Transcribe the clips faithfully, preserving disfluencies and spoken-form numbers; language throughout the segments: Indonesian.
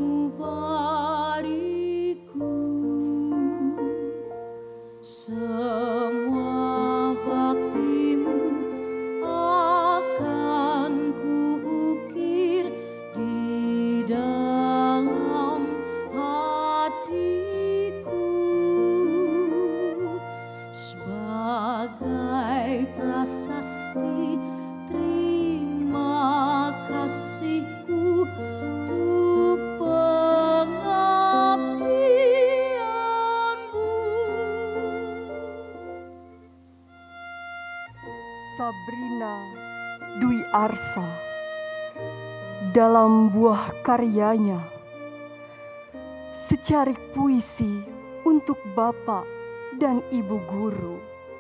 sanubariku, semua baktimu akan kuukir di dalam hatiku sebagai prasasti terima kasihku untuk pengabdianmu. Sabrina Dwi Arsa dalam buah karyanya Secarik Puisi untuk Bapak dan Ibu Guru.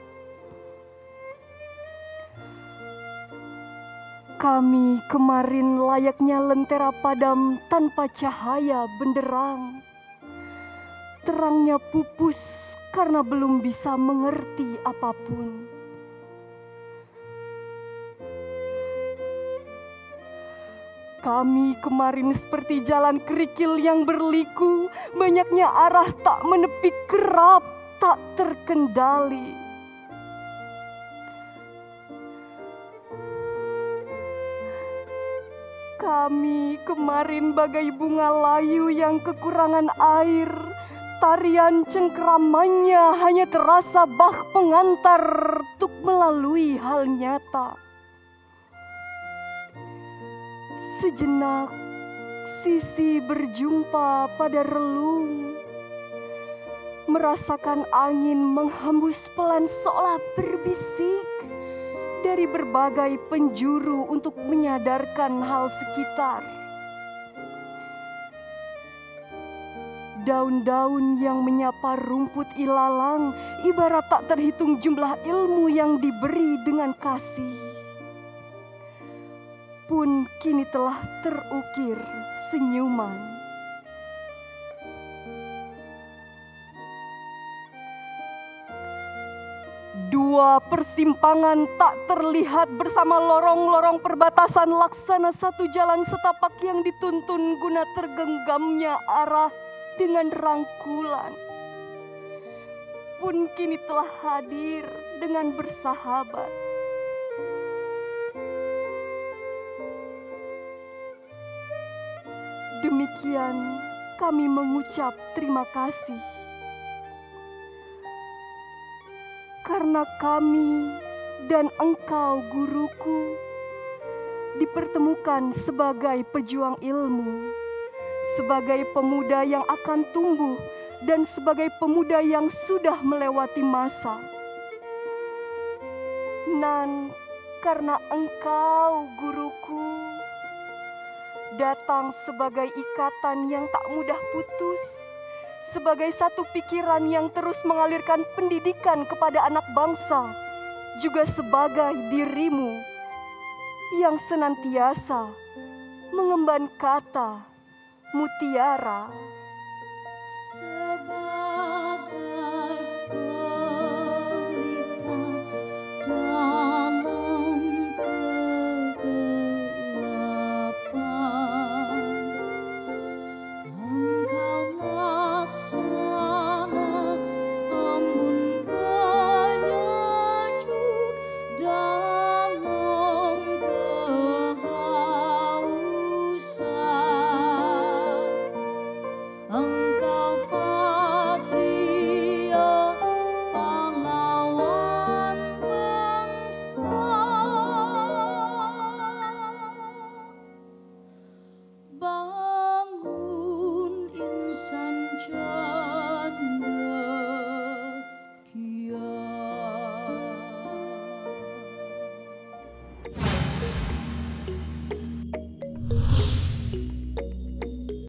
Kami kemarin layaknya lentera padam tanpa cahaya benderang. Terangnya pupus karena belum bisa mengerti apapun. Kami kemarin seperti jalan kerikil yang berliku, banyaknya arah tak menepi, kerap tak terkendali. Kami kemarin bagai bunga layu yang kekurangan air, tarian cengkeramannya hanya terasa bah pengantar untuk melalui hal nyata. Sejenak sisi berjumpa pada relung, merasakan angin menghembus pelan seolah berbisik dari berbagai penjuru untuk menyadarkan hal sekitar. Daun-daun yang menyapa rumput ilalang ibarat tak terhitung jumlah ilmu yang diberi dengan kasih. Pun kini telah terukir senyuman. Dua persimpangan tak terlihat bersama lorong-lorong perbatasan laksana satu jalan setapak yang dituntun guna tergenggamnya arah dengan rangkulan. Pun kini telah hadir dengan bersahabat. Demikian kami mengucap terima kasih. Karena kami dan engkau guruku dipertemukan sebagai pejuang ilmu, sebagai pemuda yang akan tumbuh dan sebagai pemuda yang sudah melewati masa. Nan karena engkau guruku datang sebagai ikatan yang tak mudah putus, sebagai satu pikiran yang terus mengalirkan pendidikan kepada anak bangsa, juga sebagai dirimu yang senantiasa mengemban kata mutiara. Sebab